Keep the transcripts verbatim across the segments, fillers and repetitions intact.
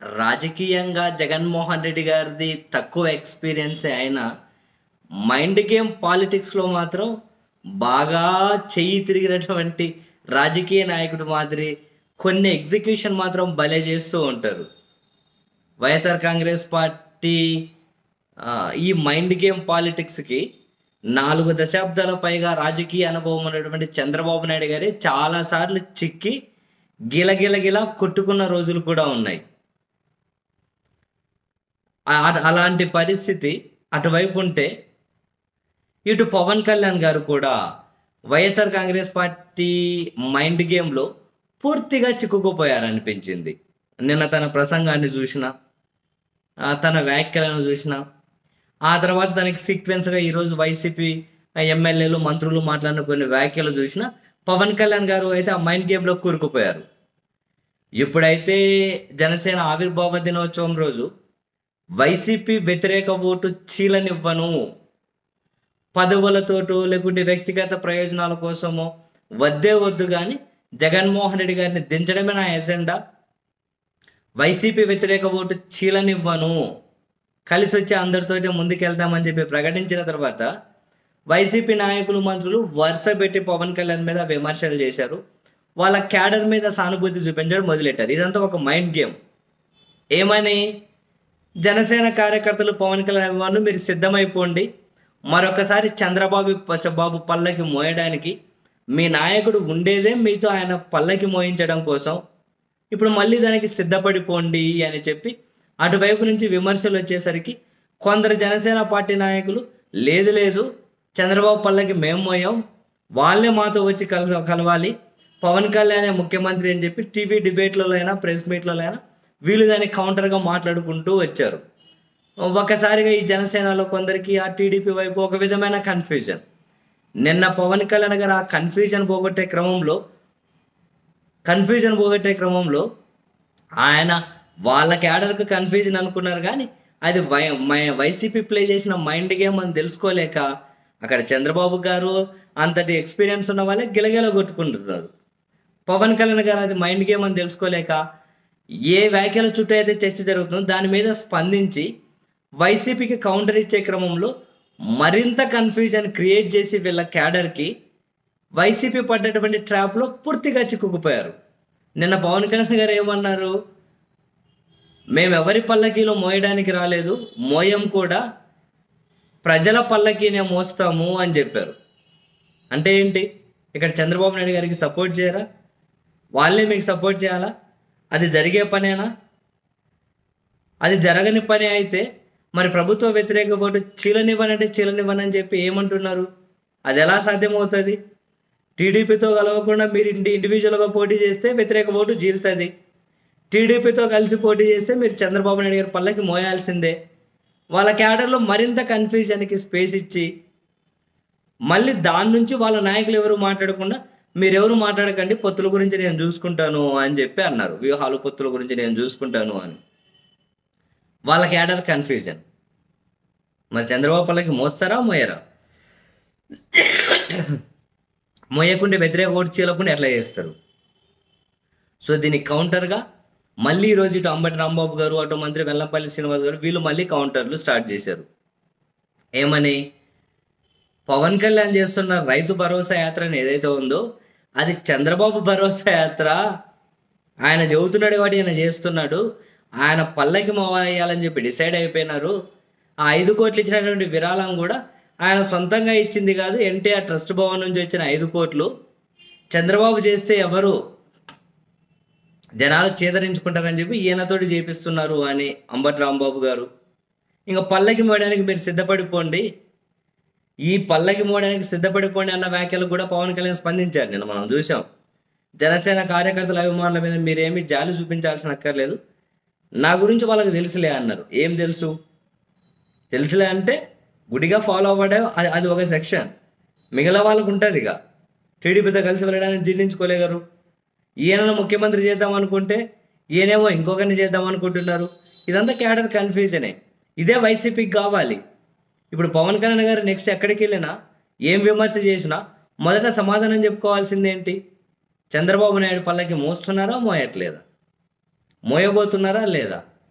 రాజకీయంగా జగన్మోహన్ రెడ్డి గారిది తక్కువ ఎక్స్పీరియన్సే అయినా మైండ్ గేమ్ పాలిటిక్స్లో మాత్రం బాగా చెయ్యి తిరిగినటువంటి రాజకీయ నాయకుడు మాదిరి కొన్ని ఎగ్జిక్యూషన్ మాత్రం భలే చేస్తూ ఉంటారు. వైఎస్ఆర్ కాంగ్రెస్ పార్టీ ఆ, ఈ మైండ్ గేమ్ పాలిటిక్స్కి నాలుగు దశాబ్దాల పైగా రాజకీయ అనుభవం ఉన్నటువంటి చంద్రబాబు నాయుడు గారి చాలాసార్లు చిక్కి గిలగిలగిల కొట్టుకున్న రోజులు కూడా ఉన్నాయి. ఆ- అలాంటి పరిస్థితి అటువైపు ఉంటే, ఇటు పవన్ కళ్యాణ్ గారు కూడా వైఎస్ఆర్ కాంగ్రెస్ పార్టీ మైండ్ గేమ్లో పూర్తిగా చిక్కుకుపోయారనిపించింది. నిన్న తన ప్రసంగాన్ని చూసిన, ఆ, తన వ్యాఖ్యలను చూసిన, ఆ తర్వాత దానికి సీక్వెన్స్గా ఈరోజు వైసీపీ ఎమ్మెల్యేలు మంత్రులు మాట్లాడిన కొన్ని వ్యాఖ్యలు చూసిన పవన్ కళ్యాణ్ గారు అయితే ఆ మైండ్ గేమ్లో కూరుకుపోయారు. ఇప్పుడైతే జనసేన ఆవిర్భావ దినోత్సవం రోజు వైసీపీ వ్యతిరేక ఓటు చీలనివ్వను, పదవులతోటో లేకుంటే వ్యక్తిగత ప్రయోజనాల కోసమో వద్దే వద్దు కానీ జగన్మోహన్ రెడ్డి గారిని దించడమే నా ఎజెండా, వైసీపీ వ్యతిరేక ఓటు చీలనివ్వను, కలిసి వచ్చి అందరితోటి ముందుకెళ్తామని చెప్పి ప్రకటించిన తర్వాత వైసీపీ నాయకులు మంత్రులు వరుస పెట్టి పవన్ కళ్యాణ్ మీద విమర్శలు చేశారు. వాళ్ళ క్యాడర్ మీద సానుభూతి చూపించడం మొదలెట్టారు. ఇదంతా ఒక మైండ్ గేమ్. ఏమని, జనసేన కార్యకర్తలు పవన్ కళ్యాణ్ అభిమానులు మీరు సిద్ధమైపోండి, మరొకసారి చంద్రబాబు ప- బాబు పల్లకి మోయడానికి మీ నాయకుడు ఉండేదే మీతో ఆయన పల్లకి మోయించడం కోసం, ఇప్పుడు మళ్ళీ దానికి సిద్ధపడిపోండి అని చెప్పి అటువైపు నుంచి విమర్శలు వచ్చేసరికి కొందరు జనసేన పార్టీ నాయకులు లేదు లేదు చంద్రబాబు పల్లకి మేము మోయాం, వాళ్ళే మాతో వచ్చి కల కలవాలి, పవన్ కళ్యాణ్ ముఖ్యమంత్రి అని చెప్పి టీవీ డిబేట్లలో అయినా ప్రెస్ మీట్లలో అయినా వీళ్ళు దాన్ని కౌంటర్గా మాట్లాడుకుంటూ వచ్చారు. ఒక్కసారిగా ఈ జనసేనలో కొందరికి ఆ టీడీపీ వైపు ఒక విధమైన కన్ఫ్యూజన్. నిన్న పవన్ కళ్యాణ్ గారు ఆ కన్ఫ్యూజన్ పోగొట్టే క్రమంలో కన్ఫ్యూజన్ పోగొట్టే క్రమంలో ఆయన వాళ్ళ క్యాడర్కు కన్ఫ్యూజన్ అనుకున్నారు కానీ అది వై మై- వైసీపీ ప్లే చేసిన మైండ్ గేమ్ అని తెలుసుకోలేక అక్కడ చంద్రబాబు గారు అంతటి ఎక్స్పీరియన్స్ ఉన్న వాళ్ళే గిలగిల కొట్టుకుంటున్నారు. పవన్ కళ్యాణ్ గారు అది మైండ్ గేమ్ అని తెలుసుకోలేక ఏ వ్యాఖ్యల చుట్టూ అయితే చర్చ జరుగుతుందో దాని మీద స్పందించి వైసీపీకి కౌంటర్ ఇచ్చే క్రమంలో మరింత కన్ఫ్యూజన్ క్రియేట్ చేసి వీళ్ళ క్యాడర్కి వైసీపీ పడ్డటువంటి ట్రాప్లో పూర్తిగా చిక్కుకుపోయారు. నిన్న పవన్ కళ్యాణ్ గారు ఏమన్నారు, మేము ఎవరి పల్లకీలో మోయడానికి రాలేదు, మోయం కూడా ప్రజల పల్లకీనే మోస్తాము అని చెప్పారు. అంటే ఏంటి, ఇక్కడ చంద్రబాబు నాయుడు గారికి సపోర్ట్ చేయరా, వాళ్ళే మీకు సపోర్ట్ చేయాలా? అది జరిగే పనేనా? అది జరగని పని అయితే మరి ప్రభుత్వ వ్యతిరేక ఓటు చీలనివ్వనంటే చీలనివ్వనని చెప్పి ఏమంటున్నారు? అది ఎలా సాధ్యమవుతుంది? టీడీపీతో కలవకుండా మీరు ఇండి ఇండివిజువల్గా పోటీ చేస్తే వ్యతిరేక ఓటు చీలుతుంది, టీడీపీతో కలిసి పోటీ చేస్తే మీరు చంద్రబాబు నాయుడు గారి పల్లకి మోయాల్సిందే. వాళ్ళ క్యాడర్లో మరింత కన్ఫ్యూజన్కి స్పేస్ ఇచ్చి మళ్ళీ దాని నుంచి వాళ్ళ నాయకులు ఎవరు మాట్లాడకుండా మీరెవరు మాట్లాడకండి, పొత్తుల గురించి నేను చూసుకుంటాను అని చెప్పి అన్నారు. వ్యూహాలు పొత్తుల గురించి నేను చూసుకుంటాను అని. వాళ్ళ క్యాడర్ కన్ఫ్యూజన్. మరి చంద్రబాబు పల్లకి మోస్తారా మోయరా? మోయకుంటే వ్యతిరేక ఓటు చీలకుండా ఎట్లా చేస్తారు? సో దీనికి కౌంటర్గా మళ్ళీ ఈరోజు ఇటు అంబటి రాంబాబు గారు, అటు మంత్రి వెల్లంపల్లి శ్రీనివాస్ గారు వీళ్ళు మళ్ళీ కౌంటర్లు స్టార్ట్ చేశారు. ఏమని, పవన్ కళ్యాణ్ చేస్తున్న రైతు భరోసా యాత్ర అని ఏదైతే ఉందో అది చంద్రబాబు భరోసా యాత్ర, ఆయన చెబుతున్నాడు కాబట్టి ఆయన చేస్తున్నాడు, ఆయన పల్లకి మోయాలని చెప్పి డిసైడ్ అయిపోయినారు. ఆ ఐదు కోట్లు ఇచ్చినటువంటి విరాళం కూడా ఆయన సొంతంగా ఇచ్చింది కాదు, ఎన్టీఆర్ ట్రస్ట్ భవన్ నుంచి వచ్చిన ఐదు కోట్లు చంద్రబాబు చేస్తే ఎవరు జనాలు చేదరించుకుంటారని చెప్పి ఈయనతోటి చేపిస్తున్నారు అని అంబటి రాంబాబు గారు. ఇంకా పల్లకి మోయడానికి మీరు సిద్ధపడిపోండి, ఈ పల్లకి మోయడానికి సిద్ధపడిపోండి అన్న వ్యాఖ్యలు కూడా పవన్ కళ్యాణ్ స్పందించారు. నిన్న మనం చూసాం. జనసేన కార్యకర్తల అభిమానుల మీద మీరేమీ జాలి చూపించాల్సిన అక్కర్లేదు, నా గురించి వాళ్ళకి తెలుసులే అన్నారు. ఏం తెలుసు? తెలుసులే అంటే గుడిగా ఫాలో అవ్వడం అది అది ఒక సెక్షన్, మిగిలిన వాళ్ళకు ఉంటుంది. ఇక టీడీపీతో కలిసి వెళ్ళడానికి జీర్ణించుకోలేగారు. ఈయనను ముఖ్యమంత్రి చేద్దాం అనుకుంటే ఈయనేమో ఇంకొకరిని చేద్దాం అనుకుంటున్నారు. ఇదంతా క్యాడర్ కన్ఫ్యూజనే. ఇదే వైసీపీకి కావాలి. ఇప్పుడు పవన్ కళ్యాణ్ గారు నెక్స్ట్ ఎక్కడికి వెళ్ళినా ఏం విమర్శ చేసినా మొదట సమాధానం చెప్పుకోవాల్సిందేంటి? చంద్రబాబు నాయుడు పల్లకి మోస్తున్నారా మోయట్లేదా, మోయబోతున్నారా లేదా?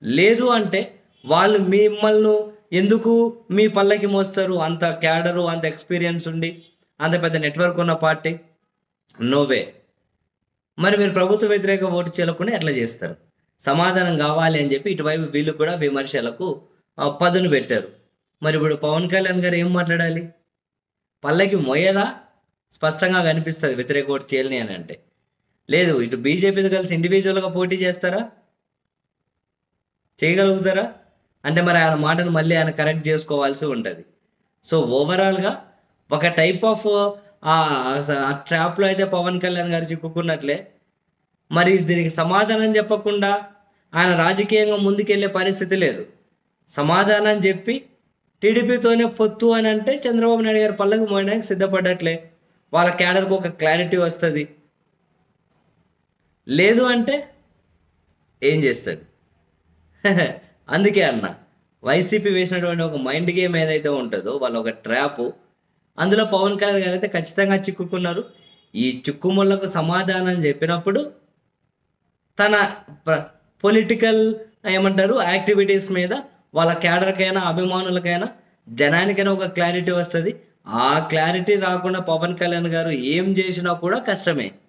లేదు అంటే వాళ్ళు మిమ్మల్ని ఎందుకు మీ పల్లకి మోస్తారు? అంత క్యాడరు, అంత ఎక్స్పీరియన్స్ ఉండి, అంత పెద్ద నెట్వర్క్ ఉన్న పార్టీ నోవే. మరి మీరు ప్రభుత్వ వ్యతిరేక ఓటు చీలకుండా ఎట్లా చేస్తారు? సమాధానం కావాలి అని చెప్పి ఇటువైపు వీళ్ళు కూడా విమర్శలకు ఆ, పదును పెట్టారు. మరి ఇప్పుడు పవన్ కళ్యాణ్ గారు ఏం మాట్లాడాలి? పల్లకి మొయ్యరా? స్పష్టంగా కనిపిస్తుంది వ్యతిరేక ఓటు చీలని అని అంటే. లేదు, ఇటు బీజేపీతో కలిసి ఇండివిజువల్గా పోటీ చేస్తారా? చేయగలుగుతారా? అంటే మరి ఆయన మాటను మళ్ళీ ఆయన కరెక్ట్ చేసుకోవాల్సి ఉంటుంది. సో ఓవరాల్గా ఒక టైప్ ఆఫ్ ఆ ట్రాప్లో అయితే పవన్ కళ్యాణ్ గారు చిక్కుకున్నట్లే. మరి దీనికి సమాధానం చెప్పకుండా ఆయన రాజకీయంగా ముందుకెళ్ళే పరిస్థితి లేదు. సమాధానం చెప్పి టీడీపీతోనే పొత్తు అని అంటే చంద్రబాబు నాయుడు గారు పళ్ళకు మోయడానికి సిద్ధపడ్డట్లే. వాళ్ళ క్యాడర్కి ఒక క్లారిటీ వస్తుంది. లేదు అంటే ఏం చేస్తాడు? అందుకే అన్న, వైసీపీ వేసినటువంటి ఒక మైండ్ గేమ్ ఏదైతే ఉంటుందో, వాళ్ళ ఒక ట్రాప్, అందులో పవన్ కళ్యాణ్ గారు అయితే ఖచ్చితంగా చిక్కుకున్నారు. ఈ చిక్కుముళ్లకు సమాధానం చెప్పినప్పుడు తన పొలిటికల్ ఏమంటారు యాక్టివిటీస్ మీద వాళ్ళ క్యాడర్కైనా, అభిమానులకైనా, జనానికైనా ఒక క్లారిటీ వస్తుంది. ఆ క్లారిటీ రాకుండా పవన్ కళ్యాణ్ గారు ఏం చేసినా కూడా కష్టమే.